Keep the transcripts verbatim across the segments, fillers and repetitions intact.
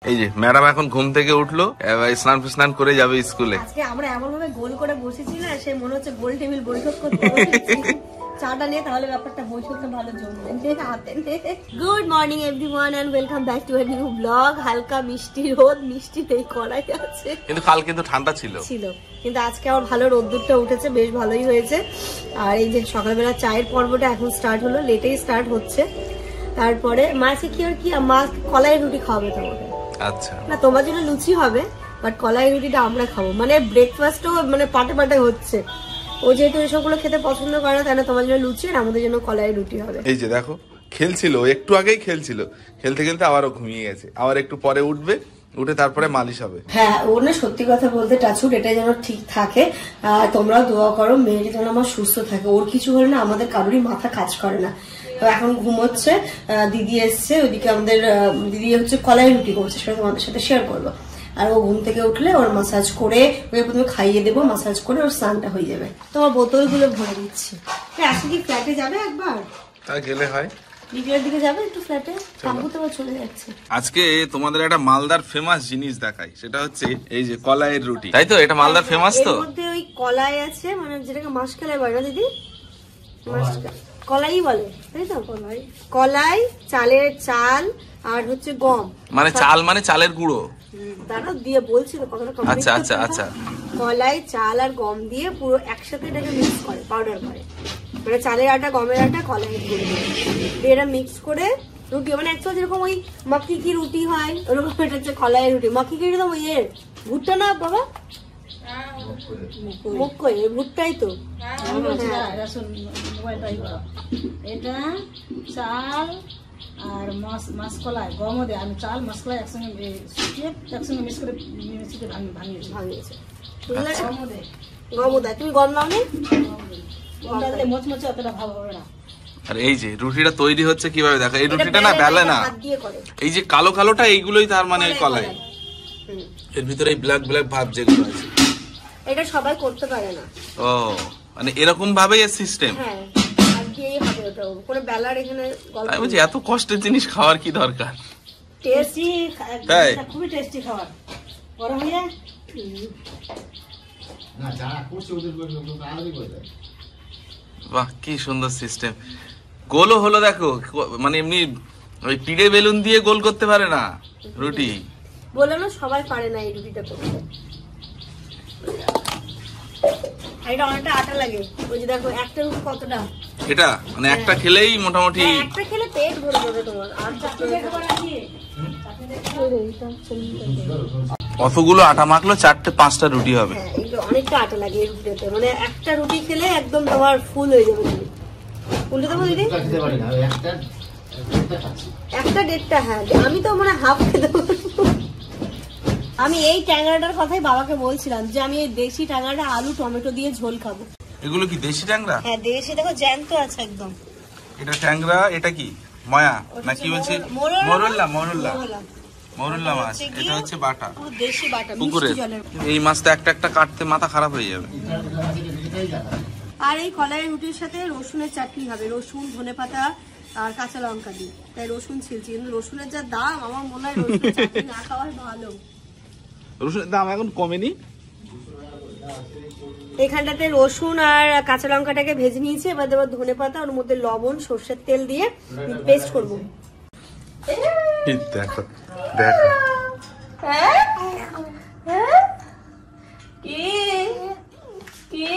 এই যে ম্যাডাম এখন ঘুম থেকে উঠলো, এবার স্নান স্নান করে যাবে স্কুলে। আজকে আমরা এমন ভাবে গোল করে বসেছি না, সে মনে হচ্ছে গোল টেবিল বৈঠক করতে চাটা নিয়ে, তাহলে ব্যাপারটা বৈঠকটা ভালো জমবে হাতে। Good morning everyone and welcome back to a new blog. হালকা মিষ্টি রোদ, মিষ্টি নেই কড়াই আছে, কিন্তু কাল কিন্তু ঠান্ডা ছিল ছিল কিন্তু আজকে আবার ভালো রোদ্দুরটা উঠেছে, বেশ ভালোই হয়েছে। আর এই যে সকালবেলা চায়ের পর্বটা এখন স্টার্ট হলো, লেটেই স্টার্ট হচ্ছে। তারপরে মাছে কি আর কি, মা কলাই রুটি খাওয়াবে তোমাকে। আচ্ছা, না তোমার জন্য লুচি হবে, বাট কলাই রুটিটা আমরা খাবো, মানে ব্রেকফাস্টও মানে পাটে পাটে হচ্ছে। ও যেহেতু এসবগুলো খেতে পছন্দ করে না, তাই না তোমার জন্য লুচি আর আমাদের জন্য কলাই রুটি হবে। এই যে দেখো খেলছিল, একটু আগেই খেলছিল, খেলতে খেলতে আবারও ঘুমিয়ে গেছে, আবার একটু পরে উঠবে, উঠে তারপরে মালিশ হবে। হ্যাঁ, ওর না সত্যি কথা বলতে টাচুট এটাই যেন ঠিক থাকে। আর তোমরাও দোয়া করো মেয়েটি যেন আমার সুস্থ থাকে। ওর কিছু হলে না আমাদের কারোরই মাথা কাজ করে না। তো এখন ঘুমোচ্ছে, দিদি এসছে, ওইদিকে আমাদের দিদি হচ্ছে কলাই রুটি করছে, সেটা তোমাদের সাথে শেয়ার করবো। আর ও ঘুম থেকে উঠলে ওর মাসাজ করে ওকে প্রথমে খাইয়ে দেবো, মাসাজ করে ওর স্নানটা হয়ে যাবে। তোমার বোতলগুলো ভরে দিচ্ছি। আজকে কি ফ্ল্যাটে যাবে একবার? তা গেলে হয়, বিকেলের দিকে যাবে একটু ফ্ল্যাটে, কাকু তো চলে যাচ্ছে। আজকে তোমাদের একটা মালদার ফেমাস জিনিস দেখাই, সেটা হচ্ছে এই যে কলাইয়ের রুটি, তাই তো? এটা মালদার ফেমাস তো। এর মধ্যে ওই কলাই আছে, মানে যেটাকে মাসকালাই বলে না দিদি, কলাই বলে তাই তো? কলাই, কলাই, চালের চাল আর হচ্ছে গম, মানে চাল মানে চালের গুঁড়ো। দাঁড়াও দিয়ে বলছি তো কতটা। আচ্ছা আচ্ছা আচ্ছা। কলাই, চাল আর গম দিয়ে পুরো একসাথে এটাকে মিক্স করে, পাউডার করে, মানে চালের আটা, গমের আটা, কলাইয়ের গুঁড়ো দিয়ে এটা মিক্স করে রুটি, মানে অ্যাকচুয়ালি যেরকম ওই মাকি কি রুটি হয় ওরকম এটা হচ্ছে কলাইয়ের রুটি। মাকি কি রুটি তো ইয়ের ভুট্টা না বাবা, মুখ্য ভুট্টাই তো। এটা চাল আর মাসকলাই, গম দেয়, আমি চাল মাসকলাই একসঙ্গে শুকিয়ে একসঙ্গে মিক্স করে মিক্সিতে ভাঙিয়েছি ভাঙিয়েছি গম দেয়। তুমি গম নাও নি, গমটা দিলে মচমচে অতটা ভালো হবে না। আর এই যে রুটিটা তৈরি হচ্ছে কিভাবে দেখো, এই রুটিটা না বেলে না, এই যে কালো কালোটা এইগুলোই তার মানে ওই কলাই, এর ভিতরে এই ব্ল্যাক ব্ল্যাক ভাব যেগুলো আছে, এটা সবাই করতে পারে না। ও মানে এরকম ভাবেই এর সিস্টেম। হ্যাঁ, আর দিয়েই হবে ওটা, কোনো বেলার এখানে গল্প। আমি বলছি এত কষ্টের জিনিস খাওয়ার কি দরকার? টেস্টি, তাই খুবই টেস্টি খাবার। গরম হয়ে না যারা করছে ওদের আলাদাই করে দেয়। বাহ কি সুন্দর সিস্টেম। গোলও হলো দেখো, মানে এমনি ওই পিড়ে বেলুন দিয়ে গোল করতে পারে না রুটি, বলে না সবাই পারে না এই রুটিটা করতে। এটা অনেকটা আটা লাগে, ওই যে দেখো একটা রুটি কতটা, এটা মানে একটা খেলেই মোটামুটি একটা খেলে পেট ভরে যাবে তোমার। আর অতগুলো আটা মাখলো চারটে পাঁচটা রুটি হবে। হ্যাঁ, এটা অনেকটা আটা লাগে এই রুটিতে, মানে একটা রুটি খেলে একদম তোমার ফুল হয়ে যাবে। তুমি উল্টে দেবো দিদি, একটা দেড়টা। হ্যাঁ, আমি তো মানে হাফ খেতে পারবো। আমি এই ট্যাংরাটার কথাই বাবাকে বলছিলাম যে আমি এই দেশি ট্যাংরাটা আলু টমেটো দিয়ে ঝোল খাবো। এগুলো কি দেশি ট্যাংরা? হ্যাঁ দেশি, দেখো জ্যান্ত আছে একদম। এটা ট্যাংরা, এটা কি ময়া না কি বলছি? মোরল্লা, মোরল্লা, মোরল্লা মাছ। এটা হচ্ছে বাটা, দেশি বাটা, পুকুরের। এই মাছটা একটা একটা কাটতে মাথা খারাপ হয়ে যাবে। আর এই কলাইয়ের রুটির সাথে রসুনের চাটনি হবে, রসুন, ধনেপাতা আর কাঁচা লঙ্কা দিয়ে। তাই রসুন ছিলছি, কিন্তু রসুনের যা দাম, আমার মনে হয় রসুনের চাটনি না খাওয়াই ভালো। রসুনের দাম এখন কমেনি। এখানটাতে রসুন আর কাঁচা লঙ্কাটাকে ভেজে নিয়েছি, এবার দেবো ধনেপাতা, ওর মধ্যে লবণ, সর্ষের তেল দিয়ে পেস্ট করবো। দেখো দেখো কি কি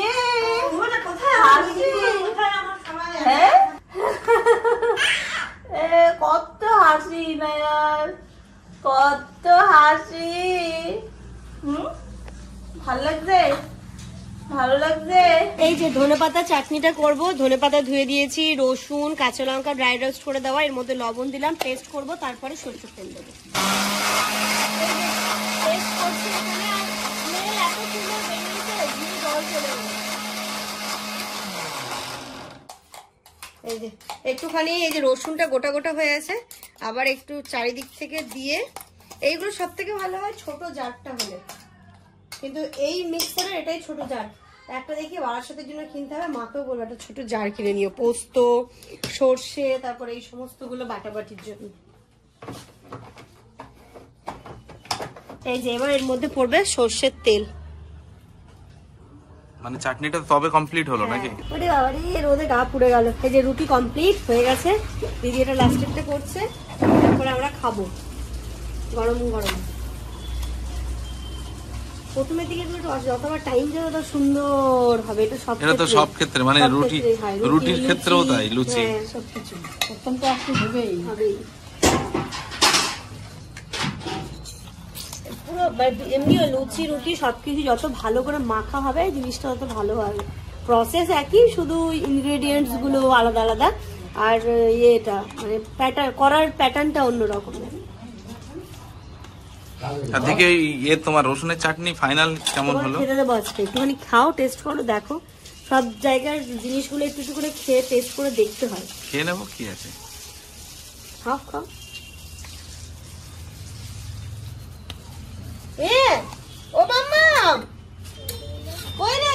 কত হাসি না, কত হাসি। হুম, ভালো লাগছে, ভালো লাগছে। এই যে ধনেপাতা চাটনিটা করব, ধনেপাতা ধুয়ে দিয়েছি, রসুন, কাঁচা লঙ্কা ড্রাই রোস্ট করে দেওয়া, এর মধ্যে লবণ দিলাম, পেস্ট করব, তারপরে সরষের তেল দেবো। এই যে একটুখানি এই যে রসুনটা গোটা গোটা হয়ে আছে, আবার একটু চারিদিক থেকে দিয়ে, এইগুলো সব থেকে ভালো হয় ছোট জারটা হলে, কিন্তু এই মিক্সারের এটাই ছোট জার। একটা দেখি বারাসাতের জন্য কিনতে হবে, মাকেও বলবো একটা ছোট জার কিনে নিও, পোস্ত, সর্ষে, তারপরে এই সমস্ত গুলো বাটাবাটির জন্য। এই যে এবার এর মধ্যে পড়বে সর্ষের তেল। মানে চাটনিটা তবে কমপ্লিট হলো নাকি? ওরে বাবা রে, রোদে গা পুড়ে গেল। এই যে রুটি কমপ্লিট হয়ে গেছে, দিদি এটা লাস্টেরটা করছে, তারপরে আমরা খাবো গরম গরম। প্রথমের দিকে যতবার টাইম যাবে তত সুন্দর হবে। এটা সব এটা তো সব ক্ষেত্রে, মানে রুটি রুটির ক্ষেত্রেও তাই, লুচি সবকিছু অত্যন্ত একটু হবেই হবেই। পুরো এমনি লুচি রুটি সবকিছু যত ভালো করে মাখা হবে জিনিসটা তত ভালো হবে। প্রসেস একই, শুধু ইনগ্রেডিয়েন্টস গুলো আলাদা আলাদা, আর ইয়েটা মানে প্যাটার্ন করার প্যাটার্নটা অন্যরকম। আর দিকে ইয়ে তোমার রসুনের চাটনি ফাইনাল কেমন হলো? খেতে দেবো আজকে, একটুখানি খাও, টেস্ট করো, দেখো। সব জায়গার জিনিসগুলো একটু একটু করে খেয়ে টেস্ট করে দেখতে হয়। খেয়ে নেবো, কি আছে, খাও খাও। এ ও মাম্মা কই রে?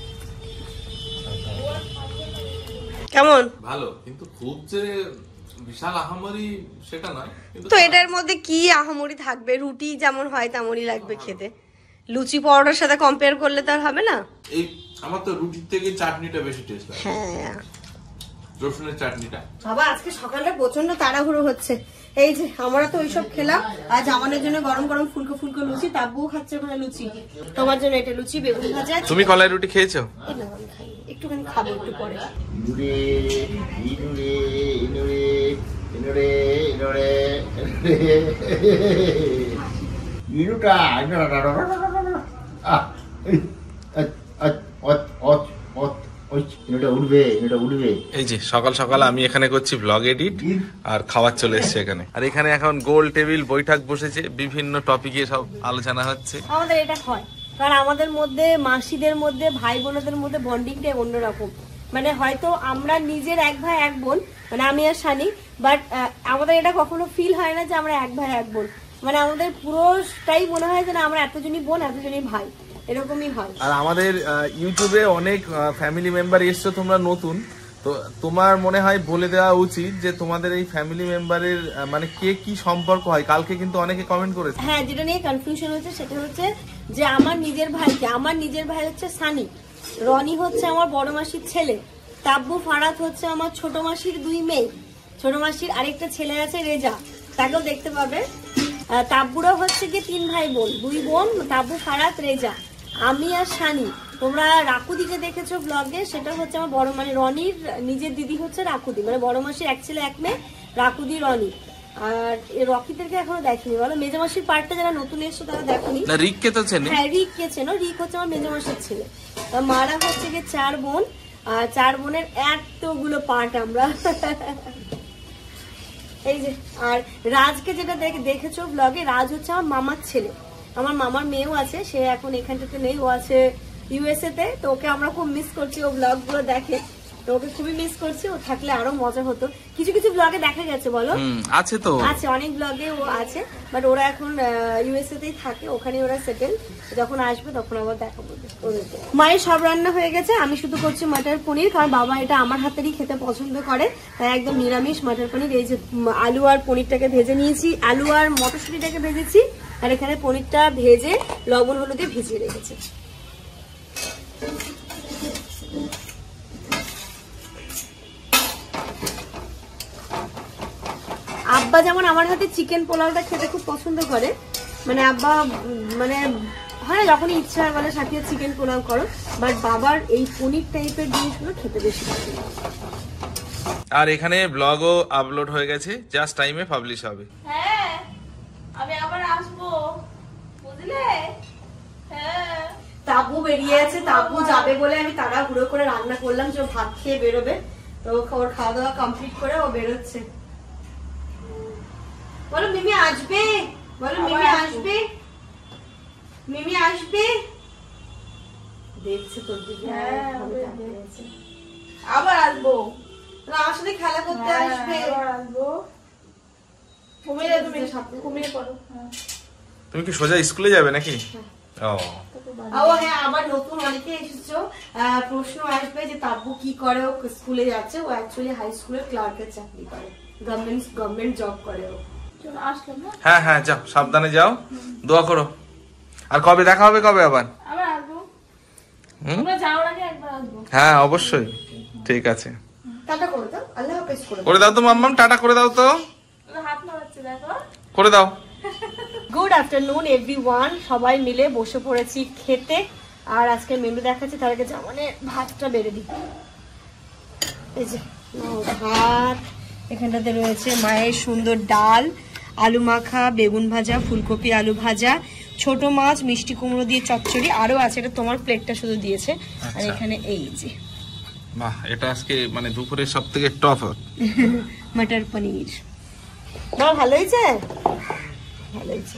কেমন? ভালো, কিন্তু খুব যে বিশাল আহামরি সেটা নয়। তো এটার মধ্যে কি আহামরি থাকবে? রুটি যেমন হয় তেমনই লাগবে খেতে। লুচি পরোটার সাথে কম্পেয়ার করলে তো আর হবে না। এই আমার তো রুটির থেকে চাটনিটা বেশি টেস্ট লাগে। হ্যাঁ, রসুনের চাটনিটা। বাবা আজকে সকালে প্রচন্ড তাড়াহুড়ো হচ্ছে। এই যে আমরা তো ওইসব খেলাম, আজ আমাদের জন্য গরম গরম ফুলকো ফুলকো লুচি, তাব্বু খাচ্ছে ওখানে লুচি, তোমার জন্য এটা লুচি বেগুন ভাজা। তুমি কলাই রুটি খেয়েছো? একটুখানি খাবো একটু পরে। এই যে সকাল সকাল আমি এখানে করছি ব্লগ এডিট, আর খাবার চলে এসছে এখানে। আর এখানে এখন গোল টেবিল বৈঠক বসেছে, বিভিন্ন টপিকে সব আলোচনা হচ্ছে। আমাদের এটা হয় কারণ আমাদের মধ্যে মাসিদের মধ্যে ভাই বোনদের মধ্যে বন্ডিংটা অন্যরকম। মানে হয়তো আমরা নিজের এক ভাই এক বোন, মানে আমি আর শানি, বাট আমাদের এটা কখনো ফিল হয় না যে আমরা এক ভাই এক বোন। মানে আমাদের পুরোটাই মনে হয় যে না আমরা এতজনই বোন এতজনই ভাই, এরকমই হয়। আর আমাদের ইউটিউবে অনেক ফ্যামিলি মেম্বার এসছো, তোমরা নতুন, তো তোমার মনে হয় বলে দেওয়া উচিত যে তোমাদের এই ফ্যামিলি মেম্বারের মানে কে কি সম্পর্ক হয়। কালকে কিন্তু অনেকে কমেন্ট করেছে। হ্যাঁ, যেটা নিয়ে কনফিউশন হচ্ছে সেটা হচ্ছে যে আমার নিজের ভাইকে, আমার নিজের ভাই হচ্ছে সানি, রনি হচ্ছে আমার বড় মাসির ছেলে, তাব্বু ফারাত হচ্ছে আমার ছোট মাসির দুই মেয়ে, ছোট মাসির আরেকটা ছেলে আছে রেজা, তাকেও দেখতে পাবে। তাব্বুরা হচ্ছে যে তিন ভাই বোন, দুই বোন, তাব্বু ফারাত রেজা, আমি আর শানি। তোমরা রাকুদিকে দেখেছো ব্লগে, সেটা হচ্ছে আমার বড় মানে রনির নিজের দিদি হচ্ছে রাকুদি, মানে বড় মাসির এক ছেলে এক মেয়ে, রাকুদি রনি। আর রকিদেরকে এখনো দেখেনি, বলো মেজামাসির পার্টটা যারা নতুন এসছো তারা দেখনি। রিককে তো চেনো? হ্যাঁ, রিককে চেনো। রিক হচ্ছে আমার মেজামাসির ছেলে। মারা হচ্ছে গিয়ে চার বোন, আর চার বোনের এতগুলো পার্ট আমরা। এই যে আর রাজকে যেটা দেখেছো ব্লগে, রাজ হচ্ছে আমার মামার ছেলে, আমার মামার মেয়েও আছে, সে এখন এখানটাতে নেই, ও আছে ইউএসএ তে। তো ওকে আমরা খুব মিস করছি, ও ব্লগ গুলো দেখে, তো ওকে খুবই মিস করছি। ও থাকলে আরো মজা হতো। কিছু কিছু ব্লগে দেখা গেছে, বলো আছে তো, আছে অনেক ব্লগে ও আছে, বাট ওরা এখন ইউএসএ তেই থাকে, ওখানে ওরা সেটেল। যখন আসবে তখন আবার দেখা বলবে ওদেরকে। মায়ের সব রান্না হয়ে গেছে, আমি শুধু করছি মটর পনির, কারণ বাবা এটা আমার হাতেরই খেতে পছন্দ করে, তাই একদম নিরামিষ মটর পনির। এই যে আলু আর পনিরটাকে ভেজে নিয়েছি, আলু আর মটরশুঁটিটাকে ভেজেছি, আর এখানে পনিরটা ভেজে লবণ হলুদে ভিজিয়ে রেখেছি। আব্বা যেমন আমার হাতে চিকেন পোলাওটা খেতে খুব পছন্দ করে, মানে আব্বা মানে হয় যখনই ইচ্ছা হয় বলে সাথে চিকেন পোলাও করো, বাট বাবার এই পনির টাইপের জিনিসগুলো খেতে বেশি পছন্দ। আর এখানে ব্লগও আপলোড হয়ে গেছে, জাস্ট টাইমে পাবলিশ হবে। হ্যাঁ, আমি আবার আসবো, বুঝলে? হ্যাঁ, তাব্বু বেরিয়ে আছে, তাব্বু যাবে বলে আমি তাড়াহুড়ো করে রান্না করলাম যে ভাত খেয়ে বেরোবে। তো ওর খাওয়া দাওয়া কমপ্লিট করে ও বেরোচ্ছে। বলো মিমি আসবে, বলো মিমি আসবে, মিমি আসবে। দেখছে তোর দিকে, আবার আসবো, আমার সাথে খেলা করতে আসবে। তুমি কি সোজা স্কুলে যাবে নাকি? ও হ্যাঁ, আবার নতুন অনেকে এসেছো, প্রশ্ন আসবে যে তাব্বু কি করে, ও স্কুলে যাচ্ছে। ও অ্যাকচুয়ালি হাই স্কুলের ক্লার্কের চাকরি করে, গভর্নমেন্ট গভর্নমেন্ট জব করে ও। হ্যাঁ হ্যাঁ, যাও, সাবধানে যাও, দোয়া করো। আর কবে দেখা হবে, কবে আবার? আবার আসবো, হুম, তোমরা যাওয়ার আগে একবার আসবো। হ্যাঁ অবশ্যই, ঠিক আছে। টাটা করে দাও, আল্লাহ হাফেজ করে দাও। করে দাও তো মাম্মাম, টাটা করে দাও তো, হাত নাড়াচ্ছে দেখো। করে দাও। গুড আফটারনুন এভরিওয়ান, সবাই মিলে বসে পড়েছি খেতে। আর আজকে মেনু দেখাচ্ছি, তার আগে মানে ভাতটা বেড়ে দিই। এই যে নাও ভাত, এখানটাতে রয়েছে মায়ের সুন্দর ডাল, আলু মাখা, বেগুন ভাজা, ফুলকপি আলু ভাজা, ছোট মাছ, মিষ্টি কুমড়ো দিয়ে চচ্চড়ি, আরো আছে। এটা তোমার প্লেটটা শুধু দিয়েছে। আর এখানে এই যে বাহ, এটা আজকে মানে দুপুরের সব থেকে টপ মটর পনির। না ভালো হয়েছে, ভালো হয়েছে।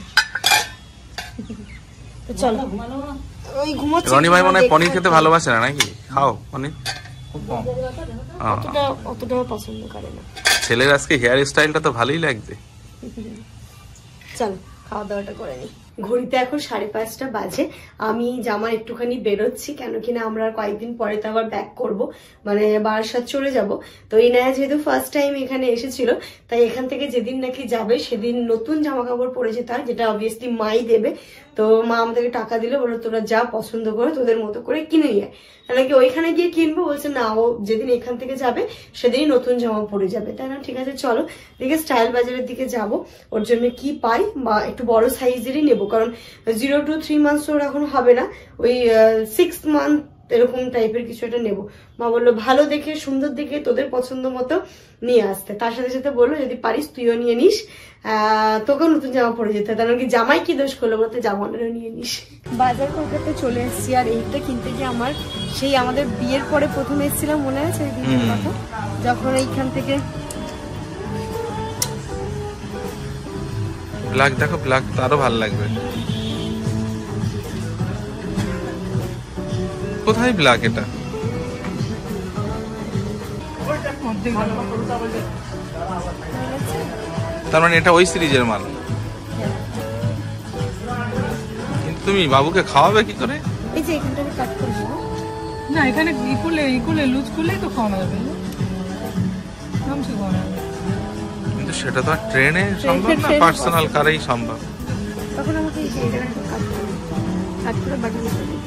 তো চলো, ওই ঘুমোচ্ছি। রনি ভাই মনে হয় পনির খেতে ভালোবাসে না নাকি? খাও পনির খুব কম, অতটা অতটাও পছন্দ করে না। ছেলের আজকে হেয়ার স্টাইলটা তো ভালোই লাগছে। চলো খাওয়া দাওয়াটা করে নি। ঘড়িতে এখন সাড়ে পাঁচটা বাজে। আমি জামার একটুখানি বেরোচ্ছি, কেন কিনা আমরা কয়েকদিন পরে তো আবার ব্যাক করব, মানে বারাসাত চলে যাব। তো এই নয়া যেহেতু ফার্স্ট টাইম এখানে এসেছিল, তাই এখান থেকে যেদিন নাকি যাবে সেদিন নতুন জামা কাপড় পরে যেতে হয়, যেটা অবভিয়াসলি মাই দেবে। তো মা আমাদেরকে টাকা দিল, বলো তোরা যা পছন্দ করে তোদের মতো করে কিনে নিয়ে, নাকি ওইখানে গিয়ে কিনবো। বলছে না, ও যেদিন এখান থেকে যাবে সেদিনই নতুন জামা পরে যাবে। তাই না, ঠিক আছে চলো দিকে স্টাইল বাজারের দিকে যাব। ওর জন্য কি পাই, বা একটু বড় সাইজেরই নেবো, কারণ জিরো টু থ্রি মান্থস ওর এখন হবে না, ওই সিক্স মান্থ এরকম টাইপের কিছু একটা নেবো। মা বললো ভালো দেখে সুন্দর দেখে তোদের পছন্দ মতো নিয়ে আসতে। তার সাথে সাথে বললো যদি পারিস তুইও নিয়ে নিস, আহ তোকেও নতুন জামা পরে যেতে, তার কি জামাই কি দোষ করলো বলতে, জামানেরও নিয়ে নিস। বাজার কলকাতায় চলে এসেছি, আর এইটা কিনতে গিয়ে আমার সেই আমাদের বিয়ের পরে প্রথম এসেছিলাম, মনে আছে এই দিনের কথা, যখন এইখান থেকে ব্ল্যাক দেখো, ব্ল্যাক তো আরো ভালো লাগবে। কোথায় ব্ল্যাক? এটা তার মানে এটা ওই সিরিজের মাল। কিন্তু তুমি বাবুকে খাওয়াবে কি করে? এই যে এখানটাকে কাট করে দেবো না, এখানে ই করলে ই করলে লুজ করলেই তো খাওয়ানো যাবে, কিন্তু সেটা তো আর ট্রেনে সম্ভব না, পার্সোনাল কারেই সম্ভব। তখন আমাকে এই যে কাট করে কাট করে বাটিয়ে দিতে হবে।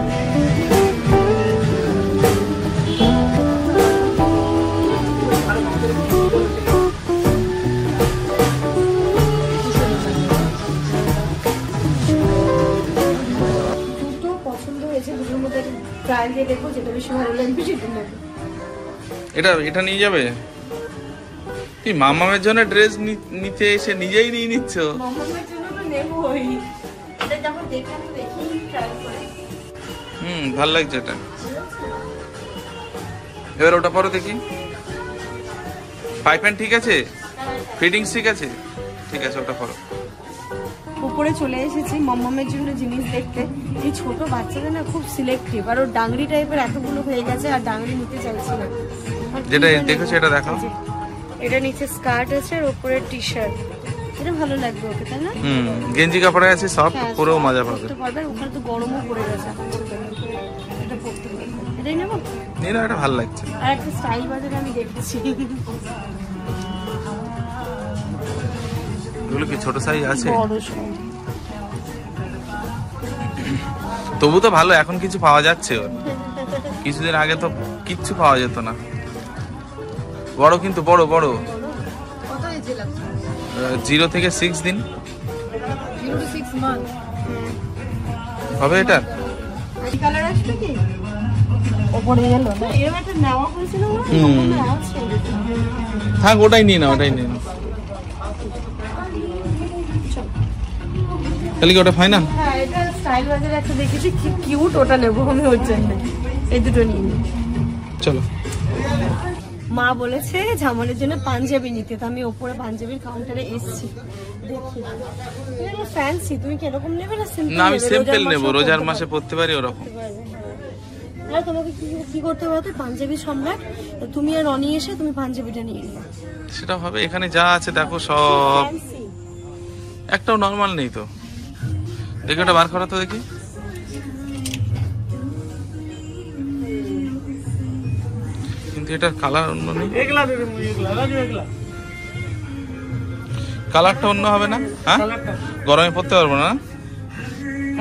ট্রায়াল দিয়ে দেখবো, যেটা বেশি ভালো লাগবে সেটা নেবো। এটা এটা নিয়ে যাবে? তুই মামামের জন্য ড্রেস নিতে এসে নিজেই নিয়ে নিচ্ছ? মামামের জন্য তো নেবই, এটা যখন দেখে আমি দেখি ট্রায়াল করে। হুম, ভালো লাগছে এটা। এবার ওটা পরো দেখি। পাইপেন ঠিক আছে, ফিটিংস ঠিক আছে, ঠিক আছে ওটা পরো। উপরে চলে এসেছি মামামের জন্য জিনিস দেখতে। এই ছোট বাচ্চাদের না খুব সিলেক্টিভ, আর ওর ডাংরি টাইপের এতগুলো হয়ে গেছে, আর ডাংরি নিতে চাইছি না। যেটা দেখেছো এটা দেখো। এটা নিচে স্কার্ট আছে আর উপরে টি শার্ট, এটা ভালো লাগবে ওকে, তাই না? হুম, গেঞ্জি কাপড়ে আছে, সফট, পুরো মজা পাবে। পড়তে পারবে, ওখানে তো গরমও পড়ে গেছে, এটা পড়তে পারবে। এটাই নেবো, নিলে এটা ভালো লাগছে। আর একটা স্টাইল বাজারে আমি দেখেছি, এগুলো কি ছোট সাইজ আছে? বড় সব। তবু তো ভালো, এখন কিছু পাওয়া যাচ্ছে। ওর কিছুদিন আগে তো কিচ্ছু পাওয়া যেত না। বড় কিন্তু বড় বড়, জিরো থেকে সিক্স দিন হবে। এটা কালার আসবে কি ওপরে গেল না, এরকম একটা নেওয়া হয়েছিল না? হুম, থাক ওটাই নিয়ে না, ওটাই নিয়ে না। তাহলে কি ওটা ফাইনাল? হ্যাঁ, এটা স্টাইল বাজারে একটা দেখেছি কি কিউট, ওটা নেবো আমি ওর জন্য। এই দুটো নিয়ে নিই, চলো। মা বলেছে জামানের জন্য পাঞ্জাবি নিতে, তো আমি ওপরে পাঞ্জাবির কাউন্টারে এসেছি। দেখি এটা ফ্যান্সি, তুমি কি এরকম নেবে না সিম্পল? না, আমি সিম্পল নেব, রোজার মাসে পড়তে পারি ওরকম। আর তোমাকে কি কি করতে হবে, তুই পাঞ্জাবি সম্রাট, তুমি আর রনি এসে তুমি পাঞ্জাবিটা নিয়ে নিও। সেটা হবে, এখানে যা আছে দেখো সব, ফ্যান্সি একটাও নরমাল নেই তো। দেখি ওটা বার করা তো দেখি। কিন্তু এটার কালার অন্য নেই, কালারটা অন্য হবে না? হ্যাঁ, গরমে পড়তে পারবো না।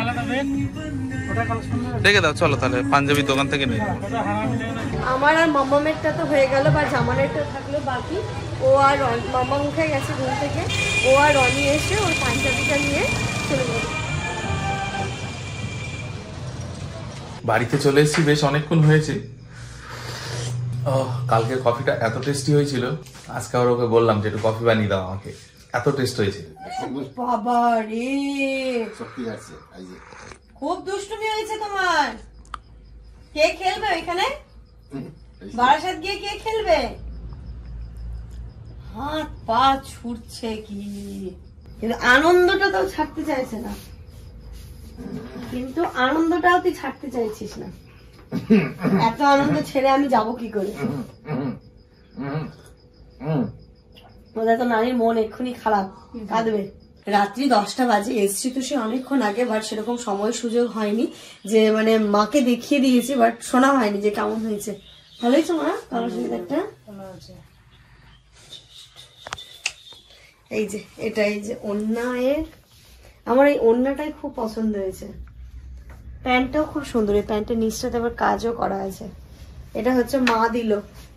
রেখে দাও, চলো তাহলে পাঞ্জাবি দোকান থেকে নিয়ে নেবো। আমার আর মাম্মামেরটা তো হয়ে গেল, বা জামানেরটা থাকলো বাকি। ও আর মাম্মা মুখে গেছে ঘুম থেকে, ও আর রনি এসে ওর পাঞ্জাবিটা নিয়ে চলে গেল। বাড়িতে চলে এসেছি, বেশ অনেকক্ষণ হয়েছে। ও কালকের কফিটা এত টেস্টি হয়েছিল, আজকে আবার ওকে বললাম যে একটু কফি বানিয়ে দাও আমাকে, এত টেস্ট হয়েছিল। বাবা রে, সত্যি আছে এই যে খুব দুষ্টুমি হয়েছে তোমার। কে খেলবে এখানে? বারাসাত গিয়ে কে খেলবে? হাত পা ছুটছে কি, কিন্তু আনন্দটা তো ছাড়তে চাইছে না, কিন্তু আনন্দটাও তুই ছাড়তে চাইছিস না। এত আনন্দ ছেড়ে আমি যাব কি করে? ওদের তো নারীর মন এক্ষুনি খারাপ, কাঁদবে। রাত্রি দশটা বাজে, এসছি তো সে অনেকক্ষণ আগে, বাট সেরকম সময় সুযোগ হয়নি যে মানে মাকে দেখিয়ে দিয়েছি, বাট শোনা হয়নি যে কেমন হয়েছে। ভালো হয়েছে মা কালো চুড়িদারটা? এই যে এটা, এই যে ওড়নায়ের, আমার এই ওড়নাটাই খুব পছন্দ হয়েছে। প্যান্টটাও খুব সুন্দর, এই প্যান্টের নিচটাতে আবার কাজও করা আছে। এটা হচ্ছে মা দিল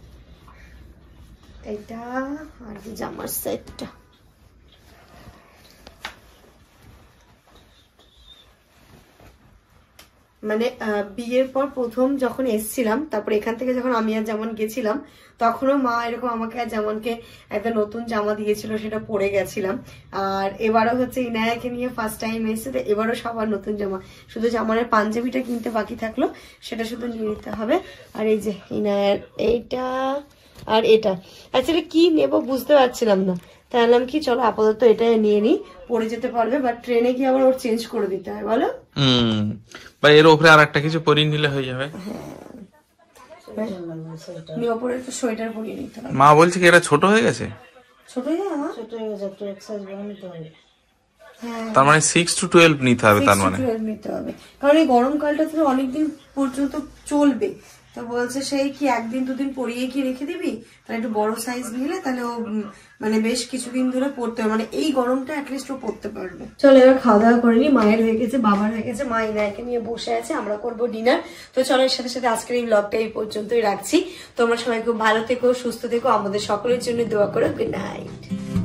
এটা, আর কি জামার সেটটা। মানে বিয়ের পর প্রথম যখন এসছিলাম, তারপর এখান থেকে যখন আমি আর যেমন গেছিলাম, তখনও মা এরকম আমাকে আর যেমনকে একটা নতুন জামা দিয়েছিল, সেটা পরে গেছিলাম। আর এবারও হচ্ছে ইনায়াকে নিয়ে ফার্স্ট টাইম এসেছে, তো এবারও সবার নতুন জামা, শুধু জামানের পাঞ্জাবিটা কিনতে বাকি থাকলো, সেটা শুধু নিয়ে নিতে হবে। আর এই যে ইনায়ার এইটা আর এটা, অ্যাকচুয়ালি কি নেবো বুঝতে পারছিলাম না, তাহলে কি চলো আপাতত এটা নিয়ে নিই, পরে যেতে পারবে, বাট ট্রেনে কি আবার ওর চেঞ্জ করে দিতে হয় বলো? হুম, বা এর উপরে আর একটা কিছু পরিয়ে নিলে হয়ে যাবে। ওপরে একটু সোয়েটার পরিয়ে নিতে হবে। মা বলছে কি এটা ছোট হয়ে গেছে? ছোট হয়ে যাবে, ছোট হয়ে গেছে, একটু এক্সারসাইজ বানাতে হবে। হ্যাঁ, তার মানে সিক্স টু টুয়েলভ নিতে হবে, তার মানে নিতে হবে, কারণ এই গরমকালটা তো অনেকদিন পর্যন্ত চলবে। তো বলছে সেই কি একদিন দুদিন পরিয়ে কি রেখে দিবি, তাহলে একটু বড় সাইজ নিলে তাহলে ও মানে বেশ কিছুদিন ধরে পড়তে হবে, মানে এই গরমটা অ্যাটলিস্ট ও পড়তে পারবে। চলো এবার খাওয়া দাওয়া করে নি, মায়ের হয়ে গেছে, বাবার হয়ে গেছে, মা ইনায়কে নিয়ে বসে আছে, আমরা করবো ডিনার। তো চলো এর সাথে সাথে আজকের এই ব্লগটা এই পর্যন্তই রাখছি। তোমরা সবাই খুব ভালো থেকো, সুস্থ থেকো, আমাদের সকলের জন্য দোয়া করো। Good night.